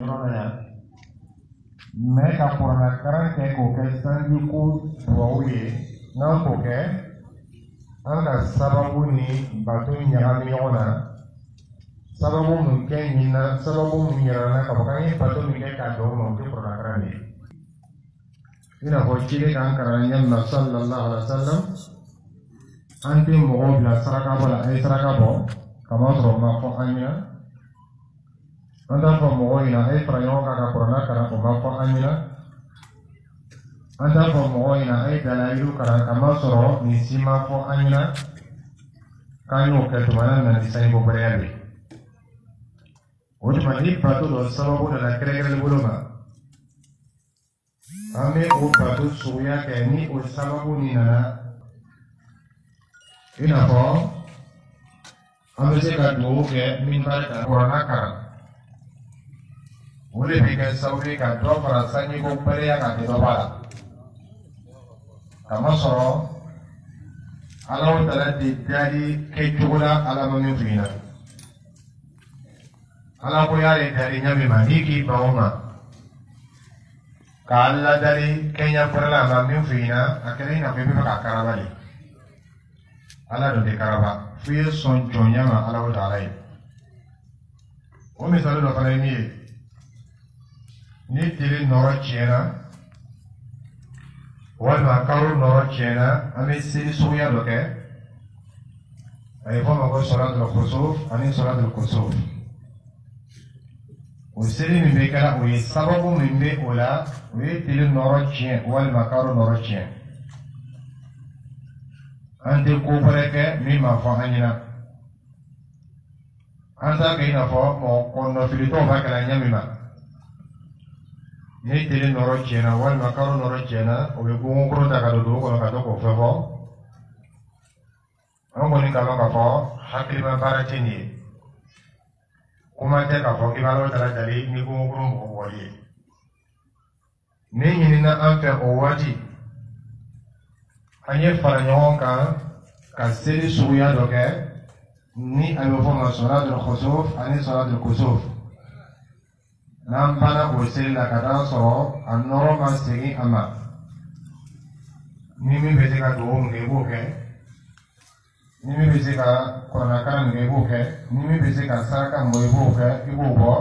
mais ka kuranna karan kɛ k'o kɛ sanji ko duwawu ye n'an k'o kɛ an ka sababu ni bato ɲagami ɲɔgɔn na sababu mun kɛ ɲina sababu mun yɛrɛna ka fɔ k'an ye bato min kɛ k'a dɔn ma o tɛ kuranna karan de ye i n'a fɔ ciden k'an kalan ɲɛ na sallallahu alaihi wa sallam an tɛ mɔgɔw bila saraka bɔ la a ye saraka bɔ kamasɔrɔ ma fɔ an ɲɛna an t'a fɔ mɔgɔw ɲɛna a ye fara ɲɔgɔn kan ka kuranna kalan o ma fɔ an ɲɛna an t'a fɔ mɔgɔw ɲɛna a ye dalayiru kalan kamasɔrɔ nin si ma fɔ an ɲɛna k'an y'o kɛ tuma na ni sanji bɔbaliya de o tuma ni bato dɔ sababu nana kɛrɛnkɛrɛnnen bolo ma an bɛ o bato suguya kɛ ni o sababu nin nana i n'a fɔ an bɛ se ka dugawu kɛ min b'a ka kuranna kalan o de bɛ kɛ sababu ye ka dɔ fara sanji bɔbaliya kan kɛ dɔ b'a la kamasɔrɔ Ala Ta'ala de dali kɛcogo la Ala ma min f'i ɲɛna Ala ko y'ale dali ɲami ma n'i k'i ban o ma ka Ala dali kɛɲɛ fɔlɔla ma min f'i ɲɛna a kɛra i n'a fɔ i bɛ fɛ ka karaba de Ala dɔ tɛ karaba f'i ye sɔn jɔnya ma Ala Ta'ala ye o misali dɔ fana ye min ye ni tile nɔrɔ tiɲɛna walima kalo nɔrɔ tiɲɛna an bɛ seli suguya dɔ kɛ a ye fɔ ma ko sɔlatul kusuf ani sɔlatul kusuf o seli min bɛ kɛra o ye sababu min bɛ o la o ye tile nɔrɔ tiɲɛ walima kalo nɔrɔ tiɲɛ an tɛ ko wɛrɛ kɛ min ma fɔ an ɲɛna an t'a kɛ i n'a fɔ mɔgɔ kɔnɔnafilitɔw b'a kɛra ɲɛ min ma ni tile nɔrɔ tiɲɛna walima kalo nɔrɔ tiɲɛna o bɛ gungukuru ta ka don dugu kɔnɔ ka to k'o fɛn fɔ an kɔni ka dɔn k'a fɔ hakilima baara tɛ nin ye kuma tɛ k'a fɔ k'i b'a Ala Ta'ala dali ni gungukuru mɔgɔ bɔli ye ni ɲinina an fɛ o waati an ye fara ɲɔgɔn kan ka seli suguya dɔ kɛ ni a bɛ fɔ ma sɔlatul kusuf ani sɔlatul kusuf n'an banna o seli la ka taa sɔrɔ a nɔrɔ ma segin a ma ni min bɛ se ka dugawu min kɛ i b'o kɛ ni min bɛ se ka kuranna kalan min kɛ i b'o kɛ ni min bɛ se ka saraka min bɔ i b'o kɛ i b'o bɔ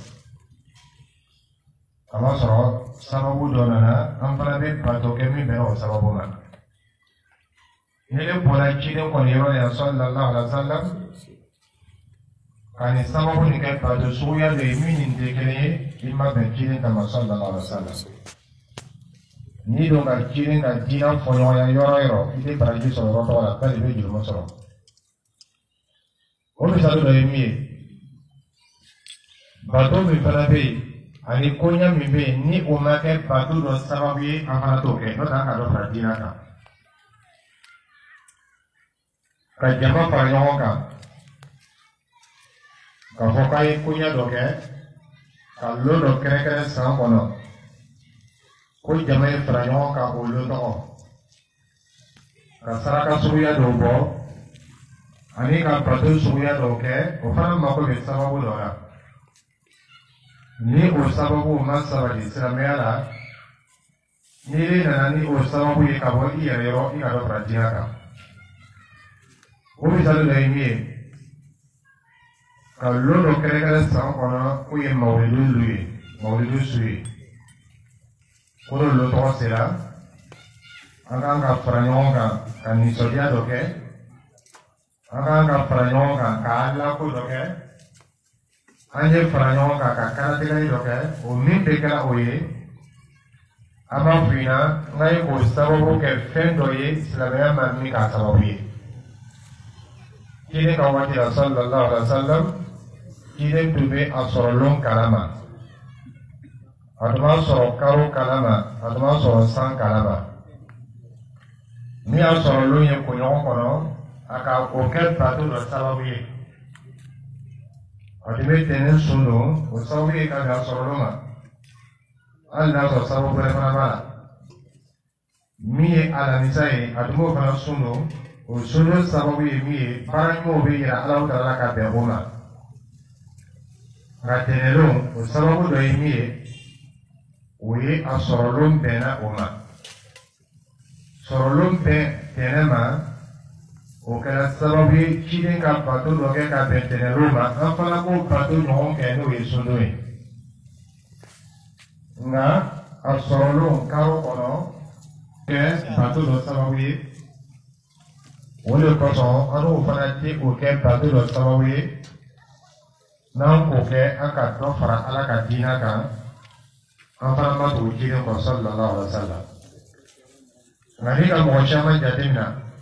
a b'a sɔrɔ sababu dɔ nana an fana bɛ bato kɛ min bɛnna o sababu ma ni e bɔra ciden kɔni yɔrɔ la sallallahu alaihi wa sallam ka nin sababu nin kɛ bato suguya dɔ ye min nin tɛ kelen ye i ma bɛn ciden ta ma sallallahu alaihi wa sallam n'i don ka ciden ka diinɛ fɔ ɲɔgɔnya yɔrɔ yɔrɔ i tɛ baraji sɔrɔ yɔrɔ tɔgɔ la bɛɛ de bɛ jurumu sɔrɔ o misali dɔ ye min ye bato min fana bɛ yen ani koɲɛ min bɛ yen ni o ma kɛ bato dɔ sababu ye an fana t'o kɛ n'o tɛ an ka dɔ fara diinɛ kan ka jama fara ɲɔgɔn kan k'a fɔ k'a ye koɲɛ dɔ kɛ ka lon dɔ kɛrɛnkɛrɛn san kɔnɔ ko jama ye fara ɲɔgɔn kan o lon tɔgɔ ka saraka suguya dɔw bɔ ani ka bato suguya dɔw kɛ o fana mako bɛ sababu dɔ la ni o sababu ma sabati silamɛya la ni e nana ni o sababu ye ka bɔ i yɛrɛ yɔrɔ i ka dɔ fara diinɛ kan o misali dɔ ye min ye ka lon dɔ kɛrɛnkɛrɛn san kɔnɔ k'o ye mawulidu su ye ko n'o lon tɔgɔ sera an kan ka fara ɲɔgɔn kan ka nisɔndiya dɔ kɛ an kan ka fara ɲɔgɔn kan ka alako dɔ kɛ an ye fara ɲɔgɔn kan ka karatigɛli dɔ kɛ o min bɛ kɛra o ye an b'a f'i ɲɛna n ka ye k'o sababu kɛ fɛn dɔ ye silamɛya ma min k'a sababu ye ciden ka waati la sallallahu alaihi wa sallam ciden tun bɛ a sɔrɔ lon kalama a tun b'a sɔrɔ karo kalama a tun b'a sɔrɔ san kalama min y'a sɔrɔ lon ye kunɲɔgɔn kɔnɔ a ka o kɛ bato dɔ sababu ye a tun bɛ tɛnɛn sun don o sababu ye ka bɛn a sɔrɔ lon ma hali n'a sɔrɔ sababu wɛrɛ fana b'a la min ye alamisa ye a tun b'o fana sun don o sunno sababu ye min ye baara ɲumanw bɛ yira Ala Ta'ala ka bɛn o ma ngatenelo usababu do yimie uye asorolum pena uma sorolum tenema ukela sababu chiden ka patu doke ka tenelo ma afala ko patu no kenu yesundoe nga asorolum karo kono ke patu do sababu wole koso anu fanati uke patu do sababu nan ko ke aka do fara ala ka dina kan an fana ma to jinin ko sallallahu alaihi wasallam ngani ka mo chama jatina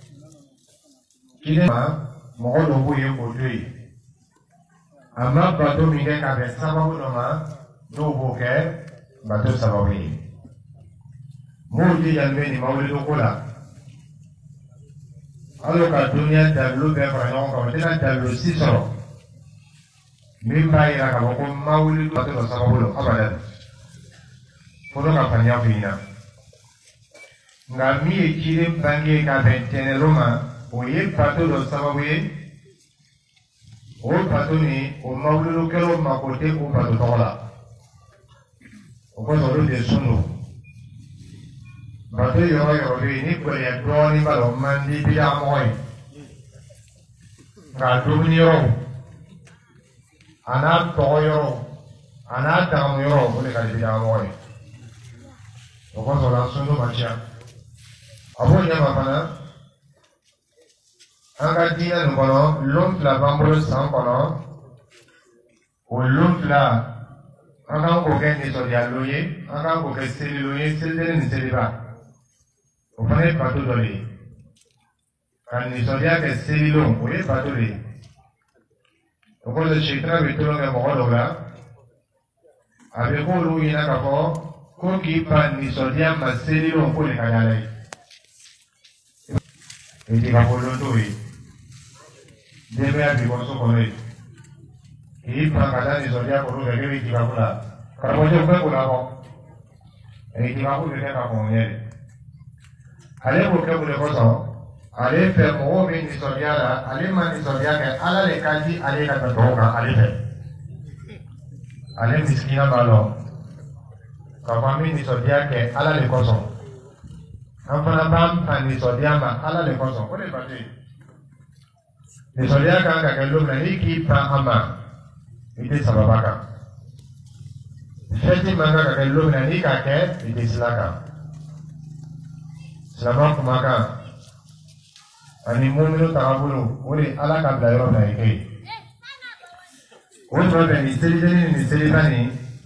kide ma mo do bo ye ko dui amma ba do mi ka be sababu no ma do bo ke ba do sababu ni mo di yalme ni mawlidu kula alo ka dunia dalu be fara no ko dina dalu sisoro min bayira ka ko mawlidu ba do sababu lo abadan fodo ka fanya fina nga mi e kire bangi ka bentene roma o ye pato do sababu ye o pato ni o mawlidu kero makote o pato tola o ko so de sunu pato yo ni ko ya do ni ba lo mandi bi ya moy nga do ni yo ana toyo ana ta yo ko le ka bi ya moy o ko so la sunu machia abo nyama pana anga dina no kono l'onfla bambolo san kono o l'onfla anga ko ke ni so dia loye anga ko ke seli loye seli ni seli ba o fane patu doli kan ni so dia ke seli lo o ye patu li o ko le shitra bitolo ke mo dola abe ko lu ina ka ko ki pa ni so dia ma seli lo ko le kanyale iti ka ko lo to yi debe a bi ko so ko le ki pa ka da ni so dia ko lo ke iti ka ko la ka mo je ko la ko iti ka ko le ka ko ne ale ko ke ko le ko so ale fe mo mi ni so dia la ale ma ni so dia ke ala le ka ji ale ka to ka ale fe ale miskina malo ka fami ni so dia ke ala le ko so an fana b'an pan ni so dia ma ala le ko so ko le bati ni so dia kan ka ke lo na ni ki pa ama ite sababa ka feti manga ka ke lo na ni ka ke ite silaka selama kumaka ani mu'minu ta'abulu ori ala ka bla yoro na ike o so be ni seli bani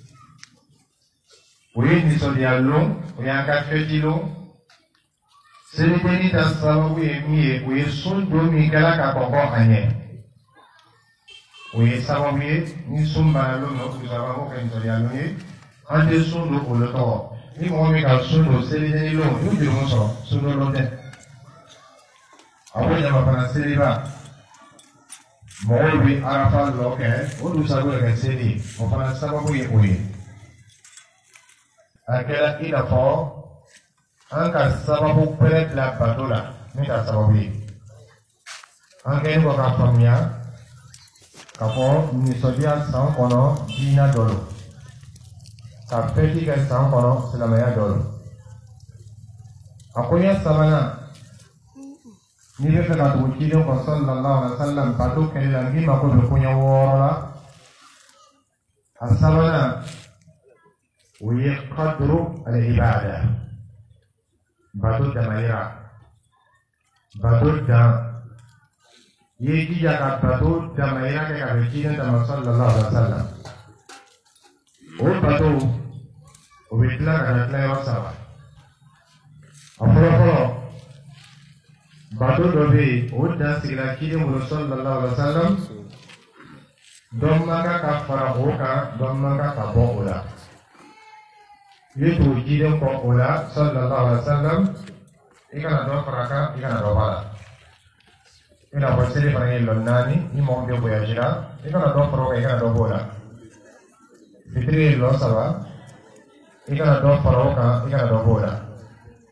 oui ni so dia long o ya ka feti long seli bani ta sababu ye mi o ye sun do mi kala ka ko anye o ye sababu ye ni sun ba lo no ku sababu ko ni so dia long ye ande sun do o lo to ni mo mi ka sun do seli bani long yo bi mo so sun do lo de awo nyama pana seli ba mo bi arafa lo ke o du sababu ke seli o pana sababu ye o ye akela ina fo anka sababu pere la batola mita sababu ye anka ni ko ka famia ka fo ni sodia san kono dina dolo ka peti ka san kono silamaya dolo akonya sabana ni be ka to kilo ko sallallahu alaihi wasallam batu ke langi ma ko be kunya wora asabana ويقدر العبادة بدو دمائرة بدو دم يجي جاكا بدو دمائرة كابتين دم صلى الله عليه وسلم بدو وبيتلا كاتلا يوسف أفرو بدو دوبي ودا سيلا كيدم صلى الله عليه وسلم دوما كفارا هوكا دوما كبوكولا itu jidem ko ola sallallahu alaihi wasallam ikana do faraka ikana do bala ina ko sele fara ngel nani ni mo be boyajira ikana do faro ikana do bola fitri lo sawa ikana do faro ka ikana do bola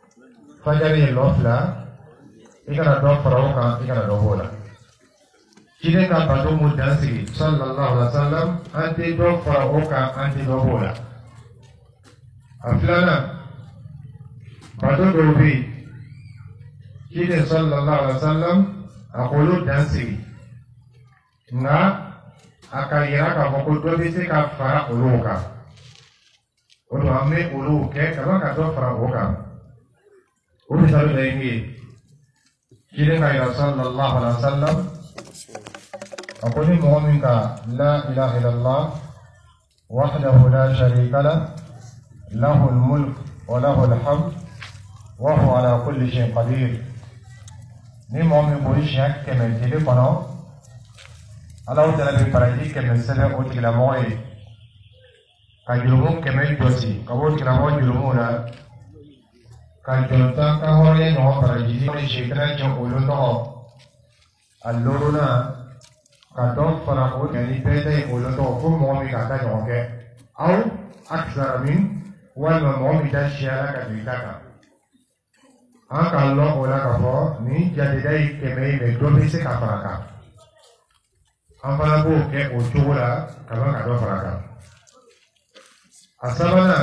fajari lo fla ikana do faro ka ikana do bola kini ka bato mu dansigi sallallahu alaihi wasallam an tɛ dɔ fara o kan an tɛ dɔ b'o la a filanan bato dɔw bɛ yen kini sallallahu alaihi wasallam a k'olu dansigi nka a ka yira k'a fɔ ko dɔ bɛ se ka fara olu kan o don an bɛ olu kɛ kaba ka dɔ fara o kan o misali dɔ ye min ye kini ka yira sallallahu alaihi wasallam أقول مؤمنك لا إله إلا الله وحده لا شريك له له الملك وله الحمد وهو على كل شيء قدير ni مؤمن بوليش هك كمن تليفونه الله تعالى بفرائدي كمن سبب أوتي لموعي كجلوم كمن جوسي كبوت كلامه جلومنا كجلوتان كهوري نوع فرائدي من شيطان جو أولونه اللورنا كدوم فرقوا يعني بيتي ولدوا كل مؤمن كذا جوكه أو أكثر من والمؤمن تشيلا كذلك أنك الله ولا كفر من جديدي كمي مدوبي سكفرك أمبلا بوك أوتولا كمان كدوم فرقا أسمعنا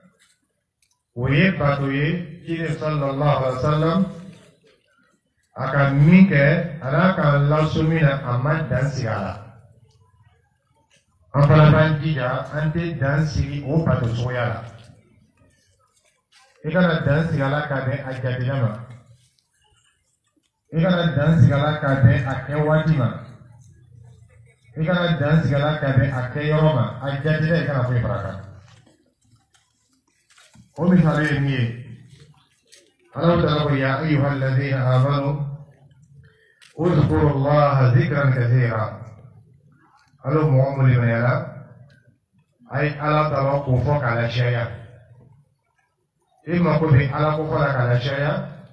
ويباتوي كين صلى الله عليه وسلم akan mike akan langsungnya aman dan segala. Apalagi jika ante dan segi obat soya. Ikan dan segala kade aja dijama. Ikan dan segala kade akwajima. Ikan dan segala kade akyoroma aja tidak ikan apa yang O misalnya ini. Allah Ta'ala ya ayyuhalladzina amanu اذكروا الله ذكرا كثيرا قالوا معمول من يلا أي ألا تلقوا فوق على شيء إما كذي ألا كفرك على شيء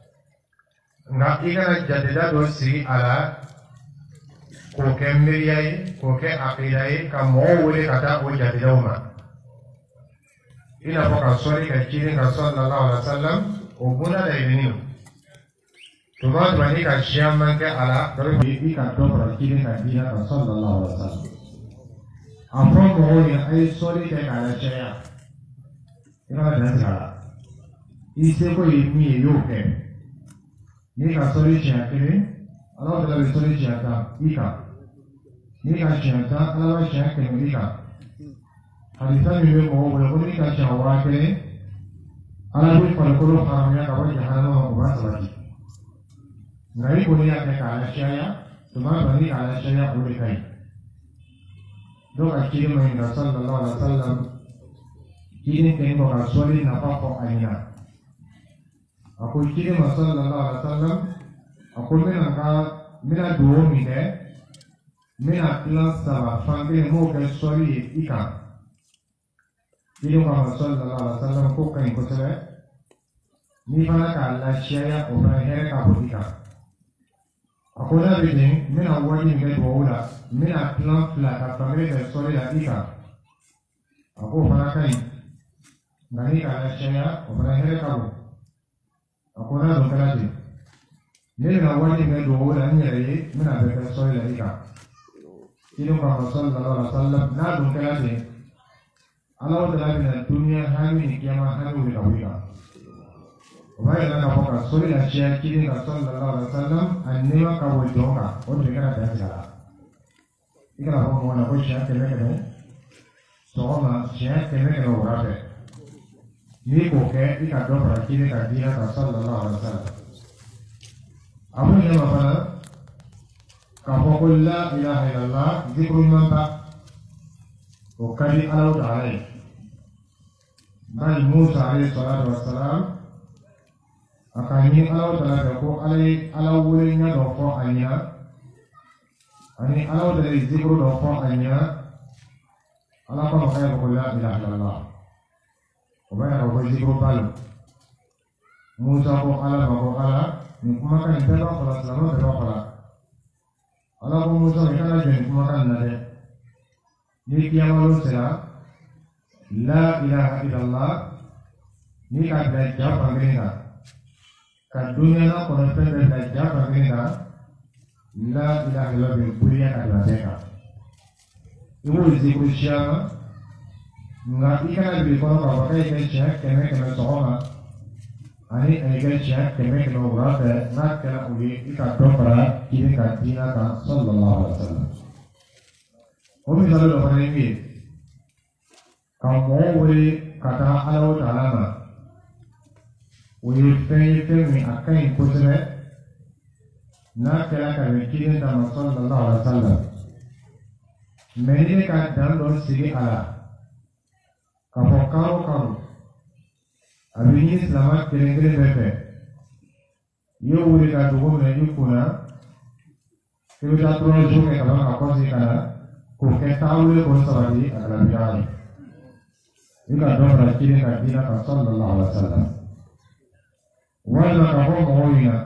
نعيكنا جددا دوسي على كوكي مرياي كوكي عقيداي كموولي كتا وجددوما إلا فوق الصوري كتيرين صلى الله عليه وسلم وبنا دايبينيو Tuhan bani kajian mereka ala dari bibi kantor berkini kajian Rasulullah SAW. Apa mohon yang ayat sorry ke kana saya. Ini ada segala. Isi ko ini yoke. Ini kan sorry saya kini. Allah telah sorry saya tak ika. Ini kan saya tak Allah saya kini ika. Hadisnya ini mau boleh ini kan saya orang kini. Allah beri kalau haramnya kau jangan mau bahas lagi. Ngai kuliah ke kalasya, cuma bani kalasya boleh kai. Dok akhirnya main Rasulullah Sallallahu Alaihi Wasallam. Kini tengok Rasulullah napa kau ayah. Aku akhirnya Rasulullah Sallallahu Alaihi Wasallam. Aku mina dua minggu, mina kelas sama, sampai mau ke Rasulullah ikan. Kini Rasulullah Sallallahu Alaihi Wasallam kau kain kusere. Ni mana kalasya orang hera kabudika. Aku dah bikin, mina wajib ke dua, mina plan flat atau mereka sorry ika. Aku fanakai, nani kalau saya, orang hera kabu. Aku dah dongkar lagi. Mina wajib ke dua, ni lagi, mina mereka sorry ika. Ini kalau Rasulullah Sallam, na dongkar lagi. Allah telah bina dunia hari kiamat hari udah ika. Wahai anak bapa, sorry lah saya kini Rasulullah Sallam, anima kau jonga, orang kita dah segala. Ikan apa mau nak buat saya kena kena, soalnya saya kena kena orang deh. Ni koke ikan dua berakini kajian Rasulullah Sallam. Apa yang apa na? Kau kulla ilaha illallah, zikrul manta. Kokali Allah Taala. Nabi Musa alaihi salatu wassalam. Akannya Allah telah berkau Allah bolehnya doa anya, ani Allah dari zikr doa anya, Allah kau makai berkau la ilaha illallah. Obat berkau zikr balu. Musa kau Allah berkau Allah, ni kumakan berdoa pada selama berdoa pada. Allah kau Musa ikan aja ni kumakan nade. Ni kiamat lusa, la ilaha illallah. Ni kata jawab panggilan. Dunia na kono pembe belajar bagaimana la ilaha illallah bi kuliya kadaka ibu zikru syama nga ikana bi kono ka bakai ke syah keme sohoma ani ke syah keme urate na kana uli ikato para kini katina ka sallallahu alaihi wasallam omi sallallahu alaihi wasallam kamu uli kata Allah Ta'ala uli fe akan kusre na kala ka kini ta sallallahu alaihi wasallam meni ka dan sigi ala karo abini selamat kering befe yo uri ka dugo me yukuna kilo jatro jo ke kala apa sih kana ko ke taule ko sabadi agala bidai ika do rakine ka dina ka sallallahu alaihi wasallam wala ka ho moina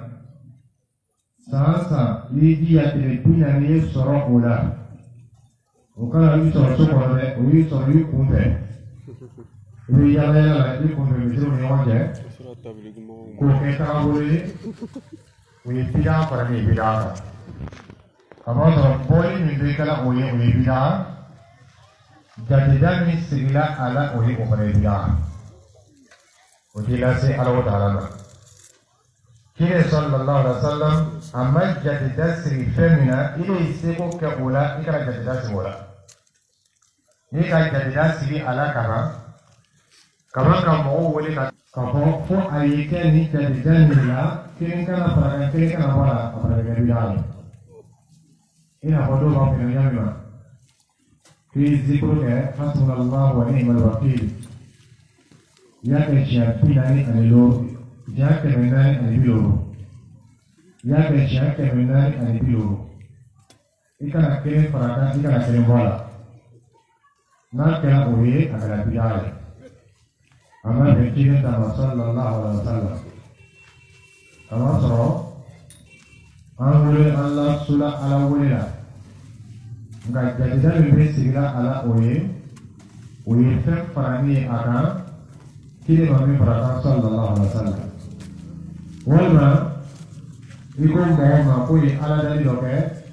sasa lidi ya tele pina ni soro ola ukala ni soro ko de uri soro yukunde ini jalan lagi kontribusi ni orang ko kita boleh ini tidak pernah tidak kalau orang boleh ni kalau orang tidak jadi ni segala ala orang tidak ujilah se Allah Taala kini sallallahu alaihi wasallam amal jadi dasri femina ini seko ke ula ikara jadi dasri ula ini kan jadi dasri ala kara kaban ka mo wole ka fo ayike ni jadi danila kirin kana para kirin kana wala para ga bidal ina bodo ba pina yamma fi zikru ke hasbunallahu wa ni'mal wakeel ya ke chia pinani anelo ya ke menai anilo ya ke chia ke menai anilo ikana kirin para ka ikana kirin wala na kana oye agala bidal Ama berkini sama sallallahu alaihi wasallam. Kama soro, angule Allah sula ala wela. Nggak jadi dah lebih segala ala oye fem parani akan kini kami perhatikan sallallahu alaihi wasallam. Walma, ikut mau ngakui ala dari doke,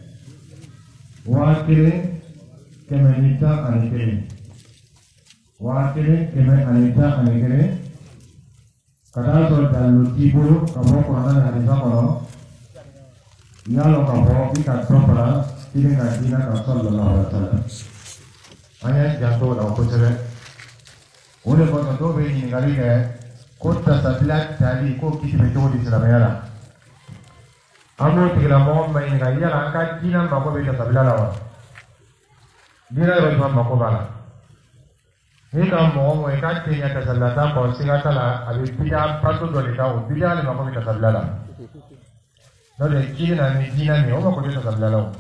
wakil kemenita anikiri. Wakil keme anita anigere kada so dalu tiburu kamo korana hadisa kono yalo kamo kita sopra kini ngajina ka sallallahu alaihi wasallam aya janto la kucere ole ko to be ni ngali ke kota sablat tali ko kiti be to di salamela amo tigla mo mai ngai ya angka kina mako be sablala wa dira ro mako bala Ika mo ika tinya tasallata ko sigata la abi pida patu dole ka o pida le mako ta sallala no de kina ni dina ni o mako ta sallala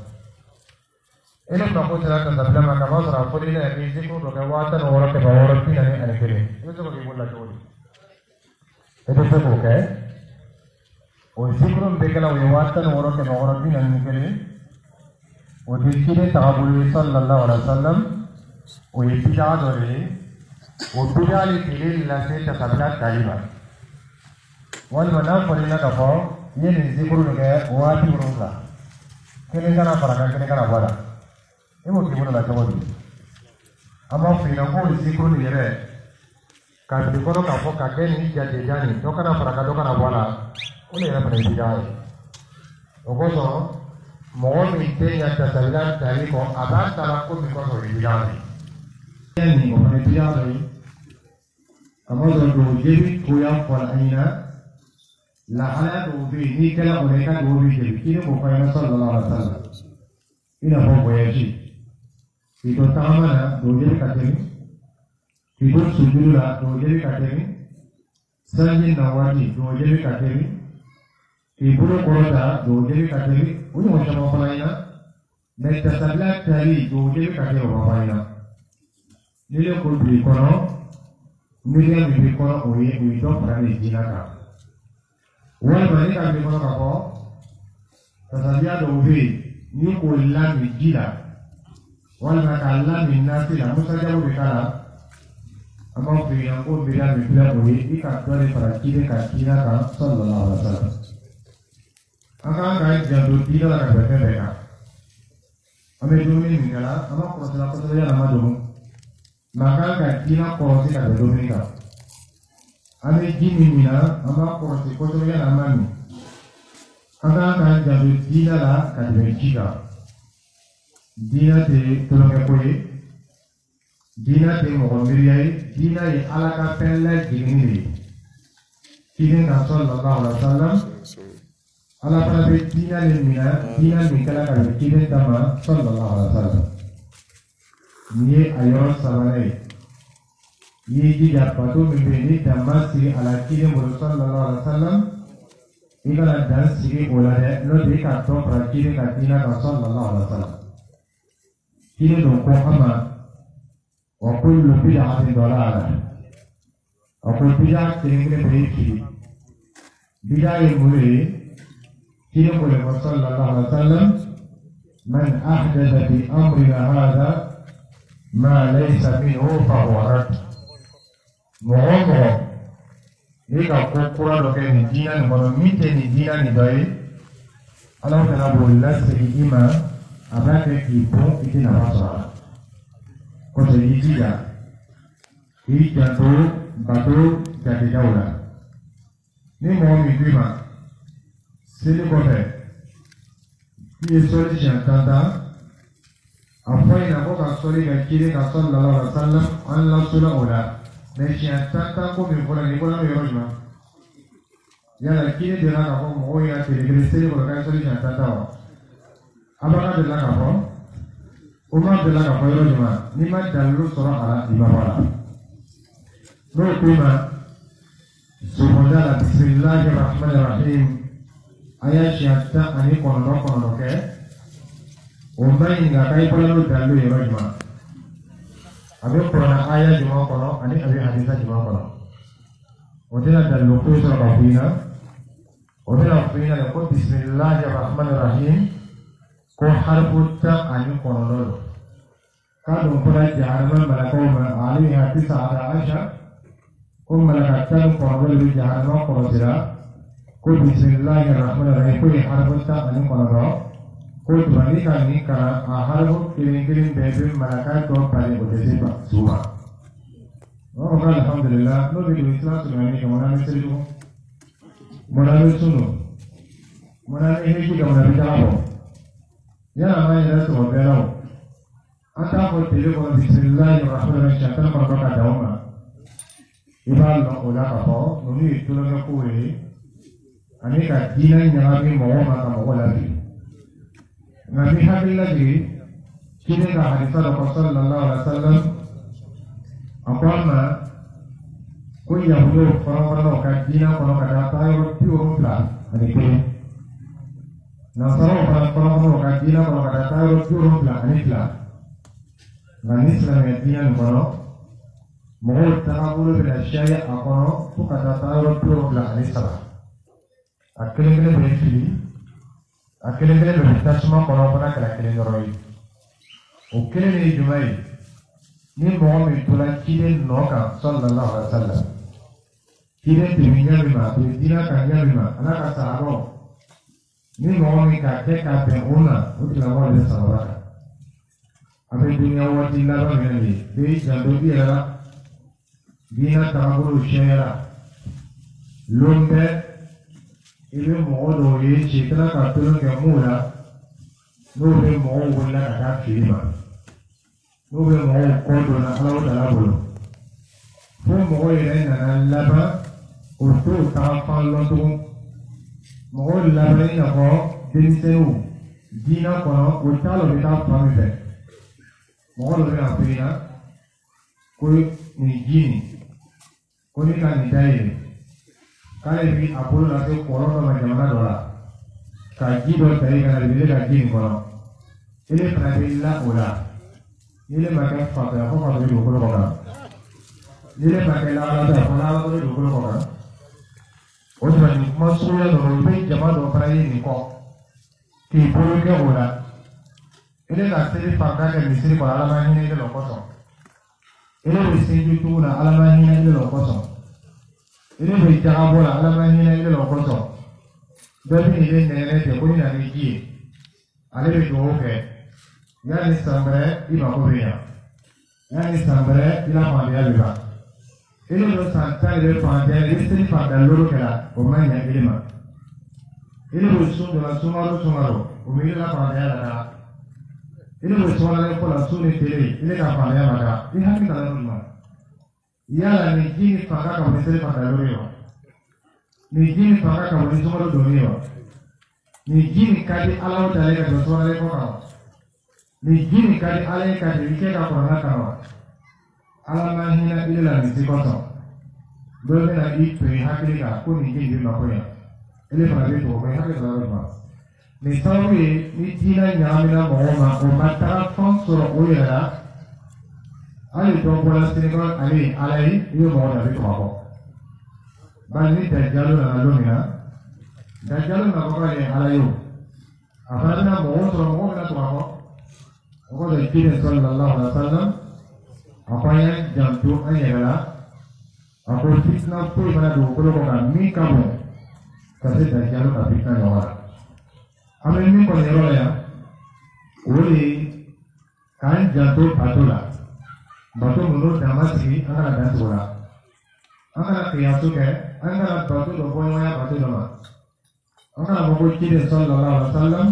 ele mako ta sallama ka ba sara ko dina ni zikru do ka wata no ora ke ba ora pina ni ane kere eso ko bolla chodi eto ko ke o zikru be kala o wata no ora ke ba ora pina ni kere o dikire tabul sallallahu alaihi wasallam o pida dole وبدال تلين لسه تقبلات كلمة والمنام فرينا كفو ينزيكرو نكى واتي برولا كني كنا فرقان كني كنا بارا إمو كيبونا لا كمودي أما فينا كو ينزيكرو نيره كابي كورو كفو كأني جاتي جاني تو كنا فرقان تو كنا بارا ولا يلا فرقان بدال وكذا مول ميتين يتسلل تاريخو أبان تلاقو بيكون بدال يعني ومن التجارة كما ذكروا جبت كويا فلأينا لا على دوبي نيكلا ولكن دوبي جبت كنا مفاهيم صلى الله عليه وسلم إنه هو ويجي في تامنا دوجي كاتين في دور سجولا دوجي كاتين سنجي نوادي دوجي كاتين في بورو كورودا دوجي كاتين ونوشة مفاهينا نتسلل تاري دوجي كاتين مفاهينا Nile kulbi kono, nile bibi kono oye uito prani jinaka. Wal mani kambi kono kako, tasabia do ubi ni kulami jila. Wal makalami nasila musaja ubi kala. Ama ubi yang ubi yang bibi oye ika tuari para kiri kakira ka sallallahu alaihi wasallam. Akan kai jantu tidak lah kerja mereka. Ame dumuni mingkala, ama korosela korosela nama dumu. Maka kai tina korosi kerja dumuni ka. Ame jimi mina, ama korosi korosela nama mi. Akan kai jantu tidak lah kerja jika. Dina te tolong kepoi. Dina te mohon meriai. Dina ye alaka pella jingini. Kini nasol Allah alaihi wasallam. Allah pada dina lemina, dina mikala kali kini tama sallallahu alaihi wasallam. Ni ayor samanai. Ni jika patu membeli tama siri ala kini mulut sallallahu alaihi wasallam. Ikala dan siri oleh lo dikato prakiri katina sallallahu alaihi wasallam. Kini dongko ama, wakul lebih jahat dolar. Wakul bijak kini beri kiri. Bijak mulai. Kini boleh sallallahu alaihi wasallam man ahdatha fi amrina hadha ma laysa minhu fa huwa rad. Moho ni ka kokura lo ke ni dina ni bono mite ni dina ni doi Allah Taala bolla segi ima abake ki bon itina pasara ko se yiga i janto batu jadi daula ni mo mi bima seli kɔfɛ i ye sɔli siɲɛ 10 ta a fɔ in na ko ka sɔli kɛ kiri ka sallallahu alaihi wasallam an lasola o la mɛ siɲɛ 10 ta ko min fɔra ni bɔra bɛ yɔrɔ jumɛn yala kiri delila k'a fɔ mɔgɔw y'a tile kelen seli kɔnɔ k'a ye sɔli siɲɛ 10 ta wa abaka delila k'a fɔ Umar delila k'a fɔ yɔrɔ jumɛn n'i ma dalilu sɔrɔ a la i ma bɔ a la n'o ko ma sɔgɔmada la bisimilahi rahmani rahim ayat syata ani kono ke umbai nga kai pala lu dalu yoro juma abe Quran ayat juma kono ani abe hadis juma kono odela dalu ko sura bafina odela fina ko bismillahirrahmanirrahim ko harfu ta ani kono lo kadu ko la jahannam malakauma alaiha 19 ko malakatan kono lo jahannam kono sira ko bismillahirrahmanirrahim ko harfta ani kono ko dwani kani kara harfu kirin bebe malaka to pare ko desiba suwa oh alhamdulillah no bi islam sunani ko mona mesri ko mona sunu mona heji ko mona bijabo ya ma ila to belaw ata ko tele ko bismillahirrahmanirrahim shatan ko ka dawma ibal no ola ka ko no ni tulo ko ani ka dina nyami mo ma ka mo labi nabi hakil lagi kini ka hadisa Rasul sallallahu alaihi wasallam apana ko yahudo faro ka dina ko ka data yo pure plan ani ko nasaro faro ka dina ko ka data yo pure plan ani plan ngani islam dina ko mo ta bulu bil ashya akono ko ka data yo pure plan ani sala Akhirnya berita semua korban akhirnya roi. Oke ni jumai. Ni mohon itulah kiri noka sallallahu alaihi wasallam. Kiri dirinya lima, dirinya kanya lima. Anak asaro. Ni mohon kakek kakek una. Udah lama dia sahabat. Abe dunia wajib lawan ini. Dia jangan dia Dina tabulu syara. Lumbe ibe mo do ye chitana ka tulun ke mura no be mo wala ka firima no be mo ko do na ala da bolo fo mo ye na laba o to ta fa lo to mo laba ni na ko dinseu dina ko o ta lo ta fa mi be mo lo be afina ko ni jini ko ni ka ni dai kali ini apolo nanti korona macam mana dola kaji dola tadi kan lebih kaji ni kono ini pernah ulah ini makan fakir apa fakir dua puluh orang ini pakai lala tu 20 orang oh jadi maksudnya dola ini jamaah dola pernah ini kok kipuru ke ulah ini nasi fakir ke misri kalau alam ini itu lokosong ini misri itu na alam ini itu lokosong ini berita bola alam ini lo koso Dɔbi ni bɛ nɛgɛ tɛ ko ni na ni ji ye ale bɛ dugawu kɛ yanni san wɛrɛ i mako bɛ ɲa yanni san wɛrɛ i la fantanya bɛ ban i ni don san 10 de bɛ fantanya i bɛ seli fantanya lolo kɛra o ma ɲa i ma i ni don sun dɔ la sunkalo o bɛ i la fantanya la ka i ni don sɔgɔmada ko la sun ni tele i ka fantanya la ka i hakili ka yɔrɔ jumɛn yala ni ji ni fanga ka bon ni seli fantanya lolo ye wa ni ji ni fanga ka bon ni sunkalo donni ye wa ni ji ni ka di Ala ta ale ka don sɔgɔmada ko kan wa ni ji ni ka di Ala ye ka di i kɛ ka kɔrɔna kan wa Ala ma hinɛ i la nin si kɔsɔn dɔ bɛna i to i hakili kan ko nin ji in bɛ mako ɲa ele fana bɛ tugu ko i hakili ka yɔrɔ jumɛn nin sababu ye ni diinɛ ɲagamina mɔgɔw ma o ma taga fɛn sɔrɔ o yɛrɛ la hali dɔ bɔra Senegal ale ye Ala ye i bɛ mɔgɔ dɔ a bɛ tugu a kɔ bari ni Dajjalo nana don min na Dajjalo nabaga ye Ala ye o a fana bɛna mɔgɔw sɔrɔ mɔgɔw bɛna tugu a kɔ o kɔsɔn kelen sallallahu alaihi wa sallam a ko an y'an janto an yɛrɛ la a ko fitina foyi mana dugukolo kɔ kan min ka bon ka se Dajjalo ka fitina ɲɔgɔn la an bɛ min kɔni yɔrɔ la yan o de ye k'an janto bato la bato ninnu dama sigi an kana dan sigi o la an kana kiyaso kɛ an kana bato dɔ bɔ ɲɔgɔnya bato dɔ ma an kana fɔ ko ciden sallallahu alaihi wa sallam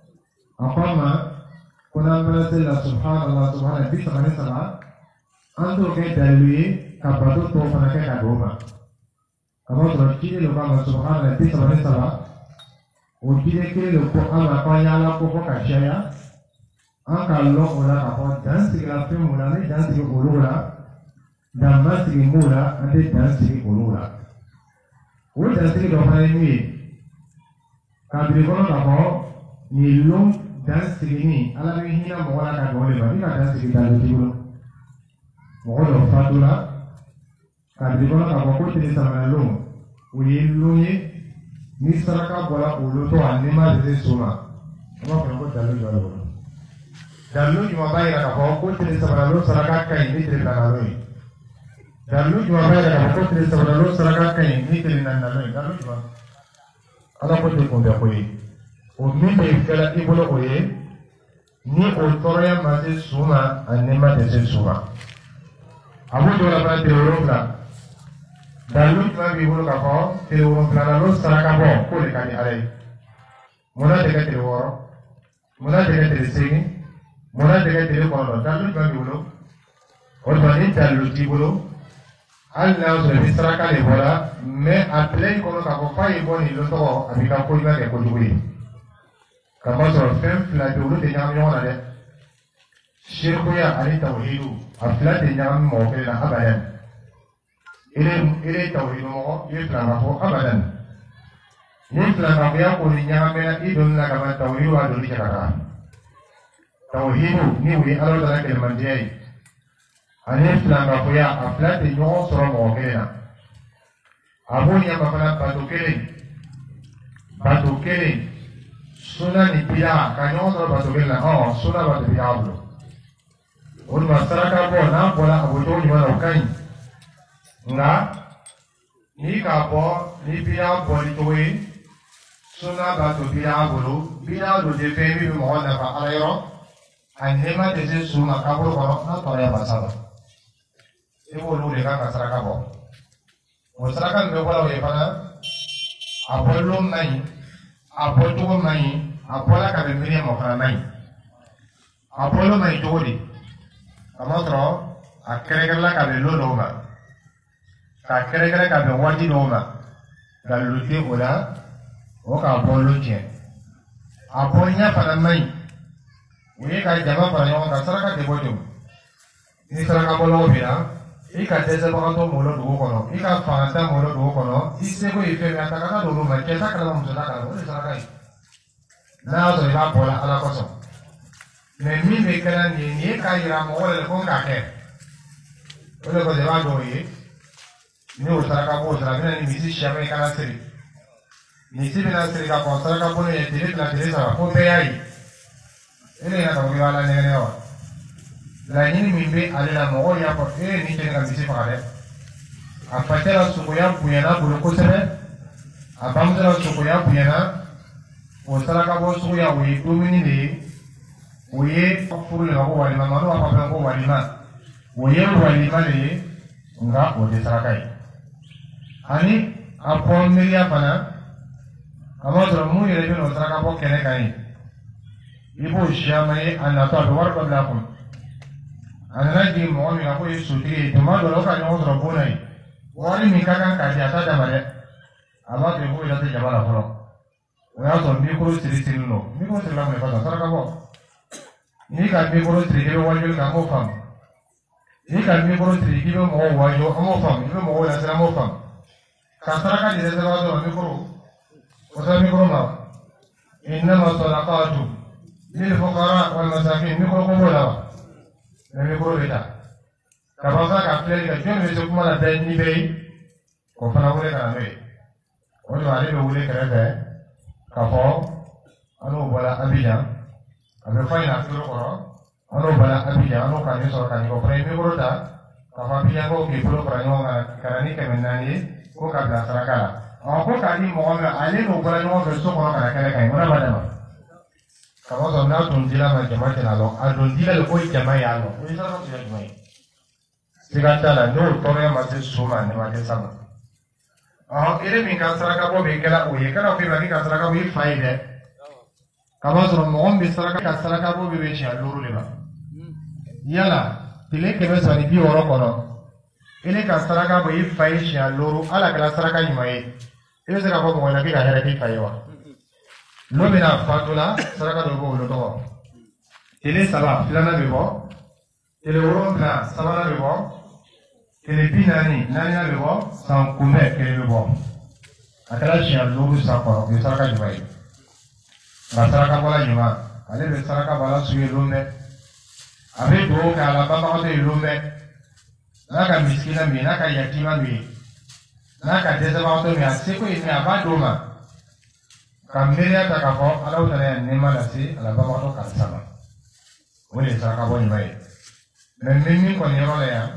a ko an ma ko n'an bɛna seli la subhanallah subhanallah 33 an t'o kɛ dalilu ye ka bato tɔw fana kɛ ka don o ma ka b'a sɔrɔ ciden dɔ k'a ma subhanallah 33 o ciden kelen de ko an ma k'an y'ala ko fɔ ka caya an k'a lɔn o la k'a fɔ dan sigila fɛn mun na an bɛ dan sigi olu la dan ma sigi mun la an tɛ dan sigi olu la o dansigi dɔ fana ye min ye k'a biri kɔnɔ k'a fɔ nin lon dan sigini Ala bɛ hinɛ mɔgɔ la ka dɔn o de ma ni ka dan sigi dan t'i bolo mɔgɔ dɔ fatu la k'a biri kɔnɔ k'a fɔ ko tile sabanan lon o ye lon ye ni saraka bɔra o lotɔ a n'i ma deli so ma an b'a fɔ ko dalu jɔ de bolo dalu jumɛn b'a yira k'a fɔ ko tile sabanan lon saraka ka ɲi ni tile filanan lon ye dalu jumɛn b'a yira k'a fɔ ko tile sabanan lon saraka ka ɲi ni tile naaninan lon ye dalu jumɛn Ala ko tɛ kunbɛ ko ye o min de kɛra i bolo o ye ni o tɔɔrɔya ma se su ma a nɛɛma tɛ se su ma a b'o dɔw la fana tile 7 dalu jumɛn b'i bolo k'a fɔ tile 7 lon saraka bɔ k'o de ka di Ala ye munna tɛ kɛ tile 6 munna tɛ kɛ tile 8 munna tɛ kɛ tile 9 dalu jumɛn b'i bolo o tuma ni dalu t'i bolo hali n'a sɔrɔ i bɛ saraka de bɔra mais a bila i kɔnɔ k'a fɔ f'a ye bɔ nin lon tɔgɔ a b'i ka kojugu kɛ kojugu ye ka b'a sɔrɔ fɛn fila tɛ olu tɛ ɲagami ɲɔgɔn na dɛ shirikuya ani tawhidu a fila tɛ ɲagami mɔgɔ kelen na abadan ele tawhidu mɔgɔ i bɛ filanan fɔ abadan ni filanankuya kɔni ɲagamina i donni la ka ban tawhidu b'a donni cɛ ka taa tawhidu ni o ye Ala tala kɛlɛmantiya ye ani filanankuya a fila tɛ ɲɔgɔn sɔrɔ mɔgɔ kelen na a b'o ɲama fana bato kelen suna ni bida ka ɲɔgɔn sɔrɔ bato kelen na suna bato bida bolo o tuma saraka bɔ n'a bɔra a bɔ cogo ɲuman na o ka ɲi nka n'i k'a bɔ ni bida bɔli cogo ye suna bato bida bolo bida do de fɛn min bɛ mɔgɔ nafa Ala yɔrɔ a nɛɛma tɛ se su ma kaburu kɔnɔ n'a tɔɔrɔya ba saba i b'olu de kan ka saraka bɔ o saraka min bɛ bɔ la o ye fana a bɔlon man ɲi a bɔcogo man ɲi a bɔla ka bɛn miliɲɛ ma fana man ɲi a bɔlon man ɲi cogo di kamasɔrɔ a kɛrɛnkɛrɛnla ka bɛn lon dɔw ma k'a kɛrɛnkɛrɛn ka bɛn waati dɔw ma nkalon tɛ o la o k'a bɔlon tiɲɛ a bɔɲɛ fana man ɲi o ye ka jama fara ɲɔgɔn kan saraka tɛ bɔ cogo ni saraka bɔlaw bɛ na i ka dɛsɛbagatɔ mɔlɔ dugu kɔnɔ i ka fangata mɔlɔ dugu kɔnɔ i seko ye fɛn min a ta ka taa d'olu ma cɛ ta kalama muso ta kalama o de saraka ye n'a y'a sɔrɔ i b'a bɔ la Ala kosɔn mais min bɛ kɛra nin ye k'a yira mɔgɔ yɛrɛ ko n k'a kɛ o de kosɔn i b'a dɔn o ye ni o saraka b'o sara a bɛna ni misi siyɛnma i kana siri misi bɛna siri ka kɔn saraka bolo ye tile 2 tile 3 fo bɛɛ y'a ye e de yɛrɛ ka fɔ k'i b'a la nɛgɛnɛgɛ wa laɲini min bɛ ale la mɔgɔw y'a fɔ nin cɛ ka misi faga dɛ a facɛ la sogoya bonyana bolo kosɛbɛ a bamuso la sogoya bonyana o saraka bɔ suguya o ye dumuni de ye o ye furu le ma ko walima ma n'o b'a fɔ fɛn ko walima o ye walima de ye nka o tɛ saraka ye ani a bɔ miiriya fana a b'a sɔrɔ mun yɛrɛ bɛ n'o saraka bɔ kɛnɛ kan ye i b'o siyama ye a natɔ a bɛ wari dɔ bila a kun a nana di mɔgɔ min na k'o ye sotigi ye tuma dɔ la o ka ɲɔgɔn sɔrɔ bon na ye wari min ka kan k'a di a t'a dama dɛ a b'a to yen k'o yɛrɛ tɛ jama la fɔlɔ o y'a sɔrɔ mikoro siri don mikoro sirila mun ye fana saraka bɔ n'i ka mikoro siri k'i bɛ wajuli kan an b'o faamu n'i ka mikoro siri k'i bɛ mɔgɔw wajo an b'o faamu i bɛ mɔgɔw lasira an b'o faamu ka saraka di dɛsɛbagatɔ ma mikoro o sera mikoro ma wa innama sadaqatu lil fuqara wal masakin mikoro ko b'o la wa mɛ mikoro bɛ ta ka ban sa ka filɛli kɛ jɔn bɛ se kuma la bɛɛ ni bɛɛ ye k'o fana wele ka na n'o ye o de ale bɛ wele kɛrɛfɛ k'a fɔ an n'o bɔra Abijan a bɛ fɔ ɲɛna kilo kɔrɔ an n'o bɔra Abijan an n'o ka nin sɔrɔ ka ɲɛ o fana ye mikoro ta k'a fɔ Abijan ko k'i bolo fara ɲɔgɔn kan ka na ni 400 ye ko ka bila saraka la ko k'a di mɔgɔ min ale n'o bɔra ɲɔgɔn fɛ so kɔnɔ ka na kɛnɛ kan ye o n'a ma dama ka b'a sɔrɔ n'a tun dila ma jama tɛna lɔ a dun dila le ko jama y'a lɔ o ye saraka tigɛ jumɛn ye siga t'a la n'o tɔɔrɔya ma se so ma ne ma kɛ sa ma ere min ka saraka bɔ bɛ kɛla o ye kana fɔ i ma k'i ka saraka bɔ i fa ye dɛ ka b'a sɔrɔ mɔgɔ min bɛ saraka ka saraka bɔ bɛ siɲɛ 5 de ma yala tile 360 kɔnɔ ele ka saraka bɔ i fa ye siɲɛ 5 ala kɛra saraka ɲuman ye i bɛ se k'a fɔ mɔgɔ la k'i ka hɛrɛ k'i fa ye wa n'o bɛna fatu la saraka dɔ bɛ wolo tɔgɔ tile 3 filanan bɛ bɔ tile 7 sabanan bɛ bɔ tile 40 naaninan bɛ bɔ san kunbɛn 1 bɛ bɔ a kɛra siɲɛ 5 san kɔnɔ o ye saraka ɲuman ye nka saraka bɔla ɲuman ale bɛ saraka bɔ ala sugu ye don bɛɛ a bɛ dugawu kɛ ala banbagatɔ ye don bɛɛ n'a ka misikina min n'a ka yatima min n'a ka dɛsɛbagatɔ min a seko ye min a b'a d'o ma ka miiriya ta k'a fɔ alaw nana yan nɛɛma lase ala banbagatɔ karisa ma o de ye saraka bɔ ɲuman ye mɛ n bɛ min kɔni yɔrɔ la yan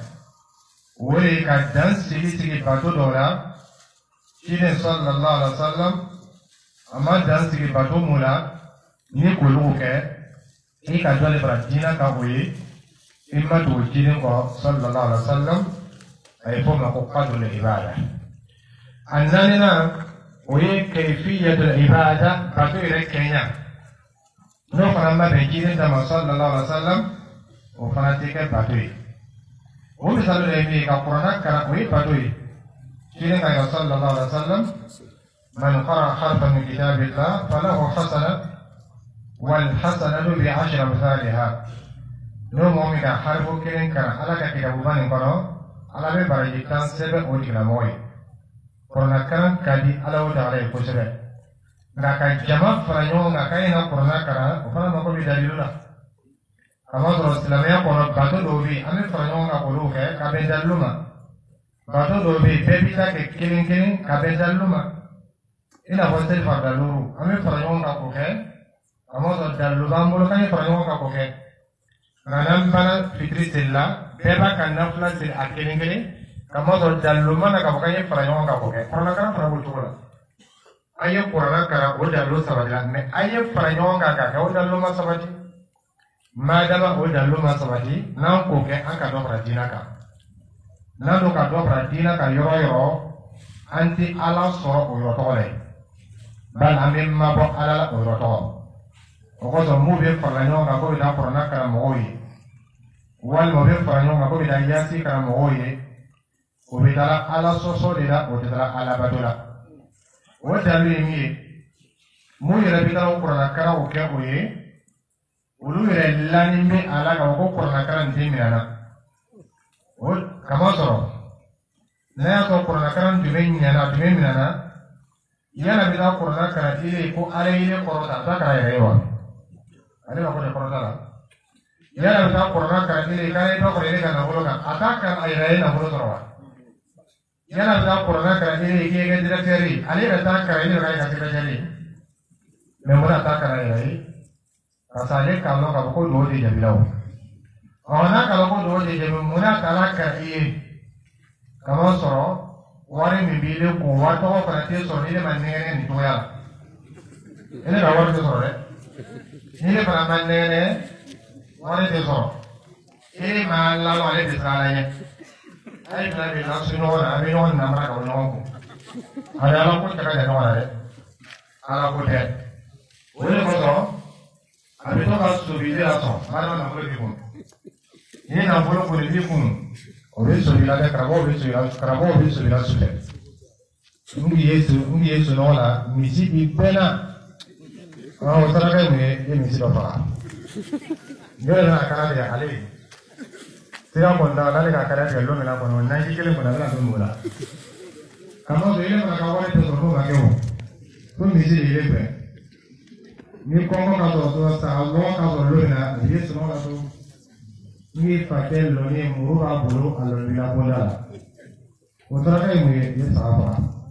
o de ye ka dan sigi bato dɔw la ciden sallallahu alaihi wa sallam a ma dan sigi bato mun la ni k'olu kɛ i ka dɔ de fara diinɛ kan o ye i ma tugu ciden kɔ sallallahu alaihi wa sallam a ye fɔ o ma ko qadrul ibada a naaninan o ye kayfiyatul ibada bato yɛrɛ kɛɲa n'o fana ma bɛn ciden ta ma sallallahu alaihi wa sallam o fana tɛ kɛ bato ye o misali dɔ ye min ye ka kuranna kalan o ye bato ye ciden ka yɛrɛ sallallahu alaihi wa sallam man qara harfan min kitabillah falahu hasana wal hasanatu bi 10 amsalha n'o mɔgɔ min ka harfu kelen kalan ala ka kitabuba nin kɔnɔ ala bɛ baraji 10 sɛbɛn o tigilamɔgɔ ye kuranna kalan ka di ala o taala ye kosɛbɛ nka ka jama fara ɲɔgɔn kan k'a ye na kuranna kalan o fana mako bɛ dalilu la a b'a sɔrɔ silamɛya kɔnɔ bato dɔw bɛ yen an bɛ fara ɲɔgɔn kan olu kɛ ka bɛn dalilu ma bato dɔw bɛ yen bɛɛ b'i ta kɛ kelen kelen ka bɛn dalilu ma i n'a fɔ seli farida 5 an bɛ fara ɲɔgɔn kan k'o kɛ a b'a sɔrɔ dalilu b'an bolo k'an ye fara ɲɔgɔn kan k'o kɛ nka n'an banna fitiri seli la bɛɛ b'a ka nafila seli a kelen kelen ka b'a sɔrɔ dalilu ma na k'a fɔ k'an ye fara ɲɔgɔn kan k'o kɛ kuranna kalan fana b'o cogo la an ye kuranna kalan o dalilu sabati la mɛ an ye fara ɲɔgɔn kan k'a kɛ o dalilu ma sabati madama o dalilu ma sabati n'an k'o kɛ an ka dɔ fara diinɛ kan n'an don ka dɔ fara diinɛ kan yɔrɔ o yɔrɔ an tɛ ala sɔrɔ o yɔrɔ tɔgɔ la ye bali an bɛ mabɔ ala la o yɔrɔ tɔgɔ o kosɔn mun bɛ fara ɲɔgɔn kan k'o bɛ taa kuranna karamɔgɔw ye walima o bɛ fara ɲɔgɔn kan k'o bɛ taa yaasi karamɔgɔw ye o bɛ taa ala sɔsɔ de la o tɛ taa ala bato la o dalilu ye min ye mun yɛrɛ bɛ taa o kuranna karamɔgɔw kɛ o ye olu yɛrɛ lanin bɛ a la k'a fɔ ko kuranna kalan tɛ minɛ na o kama sɔrɔ n'a y'a sɔrɔ kuranna kalan tun bɛ ɲɛna tun bɛ minɛ na yala bɛ taa kuranna kalan ile ko ala ye kɔrɔta a t'a kalan yɛrɛ ye wa ale ma ko ne kɔrɔta la yala bɛ taa kuranna kalan ile k'ale dɔ fara ile ka nafolo kan a t'a kalan a yɛrɛ ye nafolo sɔrɔ wa yala bɛ taa kuranna kalan ile k'i kɛ directeur ye ale yɛrɛ t'a kalan ile k'a kɛ secrétaire ye mɛ mun na a t'a kalan yɛrɛ ye parce que ale k'a dɔn k'a fɔ ko duwawu tɛ jaabi la o n'a k'a dɔn ko duwawu tɛ jaabi mun na k'ala kalan i ye kama sɔrɔ wari min b'i le kun wari tɔgɔ fana tɛ sɔrɔ ni ne ma nɛgɛnɛ nin cogoya la Ini rawat itu sore. Ini peranan ini, mana itu sore. Ini malah lalu ada di sekalanya. Ayo kita bilang sinora nama kau nongku. Ada alam pun cakap ada nongara. Alam pun deh. Boleh kosong. Habis itu kalau sudah biji langsung, mana nak boleh dipun. Ini nak boleh dipun. Orang sudah ada kerabo sudah sudah. Ungi Yesu nona misi bibena. Oh, sekarang ini misi apa? Dia nak kerana dia kali. Tidak pun dah kali kerana dia belum nak pun. Nanti kali pun ada tu mula. Kamu tu ini pun kawan itu semua macam tu misi dia pun. Ni kau tu sahaja kau lu na Yesu nona tu. Ni pakai lu ni murah bulu alur bila bola. Sekarang ini sahaja.